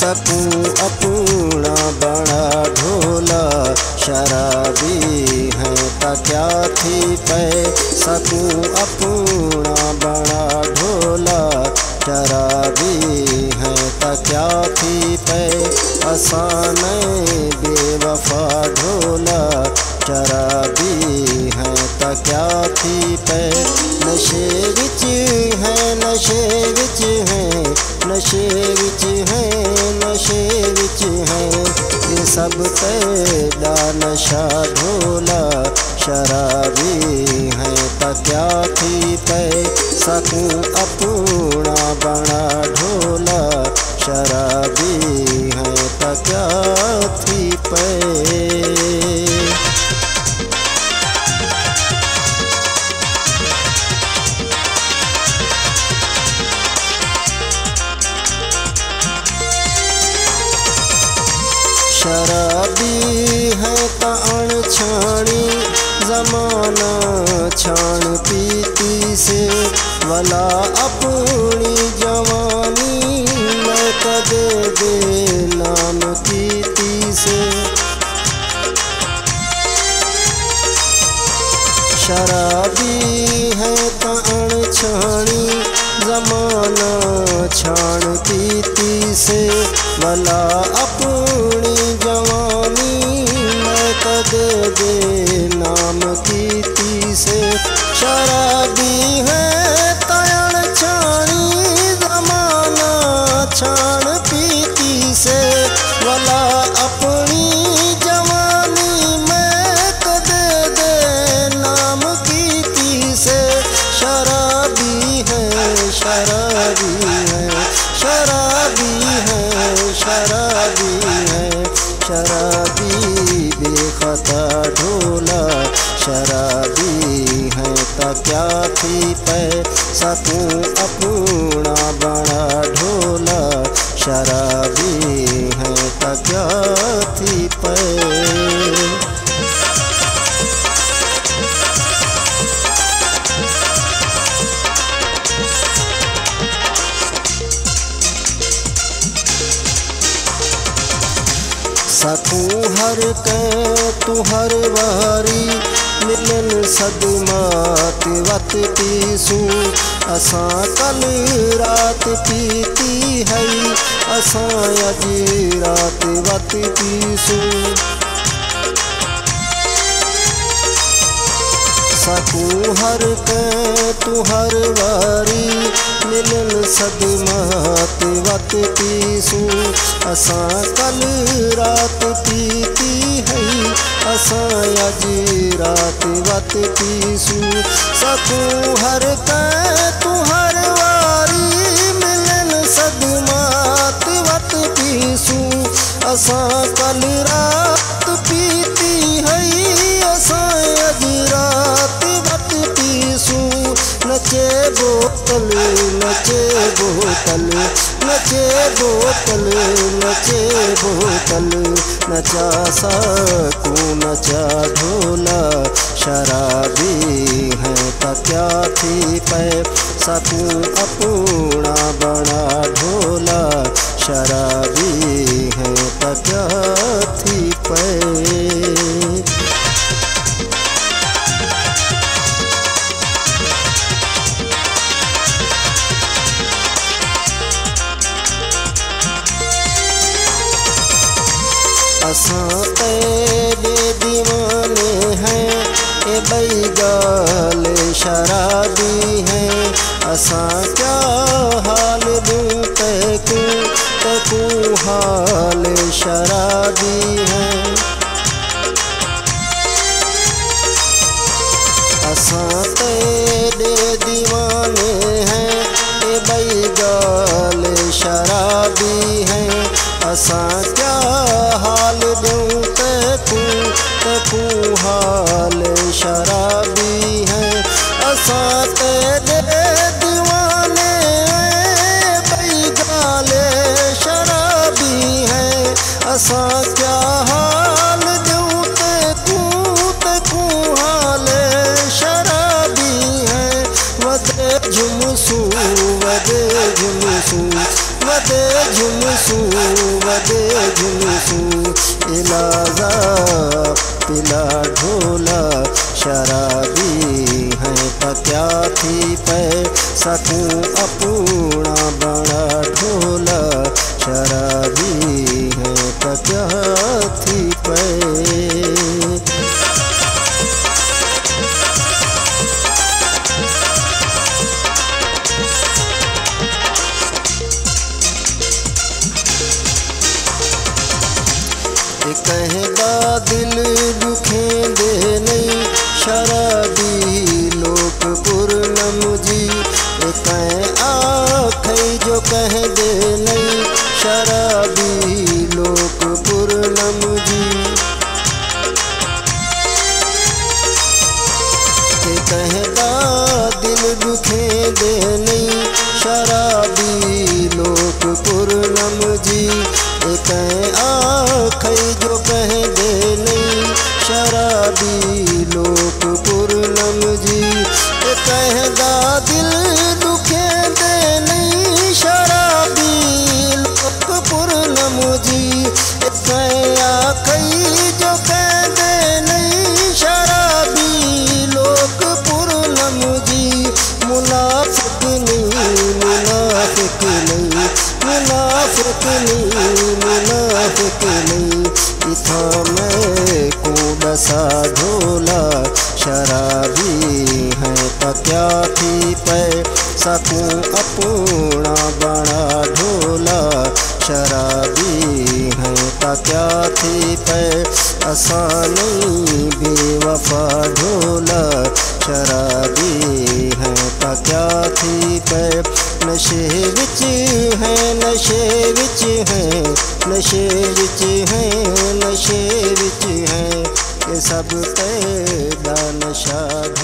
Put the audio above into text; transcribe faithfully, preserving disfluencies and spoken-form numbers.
सकूं अपना बड़ा ढोला। शराबी हैं त क्या थी पै सकूं अपना बड़ा ढोला। शराबी हैं त क्या थी पै असाने बेवफा ढोला। शराबी हैं त क्या थी पै नशे विच है नशे विच है नशे विच है नशे विच है ये सब तेरा नशा ढोला। शराबी हैं त क्या थी पै सकूं अपना बड़ा ढोला। शराबी हैं त क्या थी पै। शराबी है त अणछाणी ज़माना छाण पीती से भला अपनी जवानी मैं कदे दे नाम कीती से। शराबी है त अणछाणी ज़माना छाण पीती से भला अपनी जवानी मैं कदे दे नाम कीती से। शराबी है त अणछाणी ज़माना छाण पीती से भला अपनी जवानी मैं कदे दे नाम कीती से। शराबी है शराबी है शराबी है शराबी है शराबी बेखता ढोला। शराबी हैं त क्या थी पै सकूं अपना बड़ा ढोला। शराबी हैं त क्या थी पै। सकूं हर कै तू हर वारी मिलन सदमात वत पीसूं। असां कल रात पीती है असां अज रात वत पीसूं। सकूं हर कै तू हर वारी मिलन सदमात वत पीसूं। असां कल रात पीती है असां अज रात वत पीसूं। सकूं हर कै तू हर वारी मिलन सदमात वत पीसूं। असां कल रात पीती है असां अज रात वत पीसूं। नचे बोतल नचे बोतल नचे बोतल नचे बोतल नचा सकूं नचा ढोला। शराबी हैं त क्या थी पै सकूं अपना बड़ा ढोला। शराबी हैं त क्या थी पै। असां तेरे दीवाने हैं ए बैगाल शराबी हैं। असां क्या हाल दूं तैकूं तैकूं हाल शराबी हैं। असां तेरे दीवाने हैं ए बैगाल शराबी हैं। असां क्या हाल दूं तैकूं तैकूं हाल शराबी हैं। असां तेरे दीवाने बैगाल शराबी हैं। असां क्या हाल दूं तैकूं तैकूं हाल शराबी हैं। वदे झुमसूं वदे झुमसूं वदे झुमसू वदे झुमसू इलाजा पिला ढोला शराबी है त क्या थी पै सकूं अपना बड़ा ढोला शराबी है त क्या थी पै। कहदा दिल दुखें दे नहीं शराबी लोक पूर्णम जी कह आख जो कह दे नहीं शराबी लोक पूर्णम जी कहदा दिल दुखें दे नहीं शराबी लोक पूर्णम जी कह आख जो कह दे नहीं शराबी लोक पूर्णम जी कहदा दिल दुखे दे नहीं शराबी लोक पूर्णम जी कह आख जो कह दे नहीं शराबी लोक पूर्णम जी मुनाफिक नहीं मुनाफिक नहीं मुनाफिक नहीं मुनाफिक नहीं इथा मैं कूड़सा ढोला शराबी है त क्या थी पै सकूं अपना बड़ा ढोला शराबी है त क्या थी पै असा नहीं बेवफा ढोला शराबी है त क्या थी पै नशे विच है नशे विच है नशे विच है नशे विच है ये सब पैदा नशा